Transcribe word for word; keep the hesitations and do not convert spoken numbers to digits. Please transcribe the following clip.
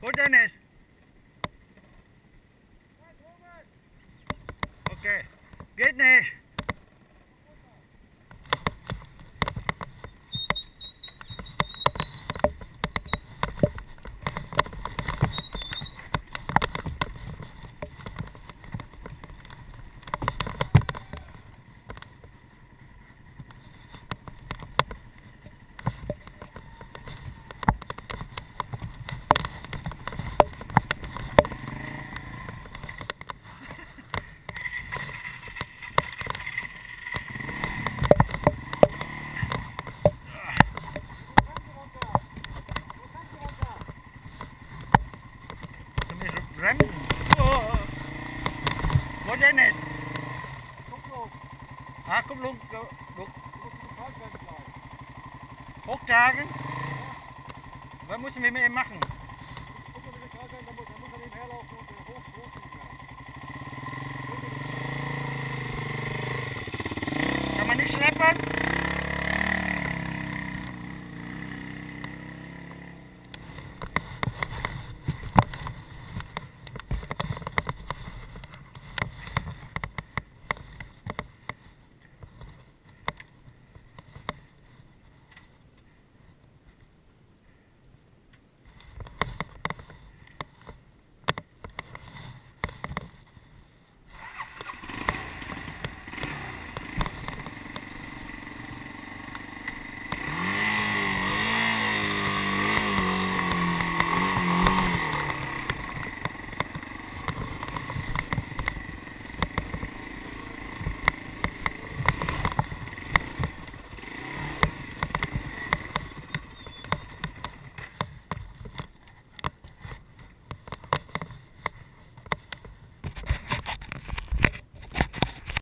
Wo Dennis? Okay. Geht nicht. Bremsen. Oh. Wo Dennis? Kupplung. Ah, Kupplung. Du musst die Kaltbremse bleiben. Hochtragen? Ja. Was müssen wir mit ihm machen? Guck mal, mit der Kaltbremse, da muss, da muss er nebenher laufen und äh, hoch, hochziehen. Kann man nicht schleppen?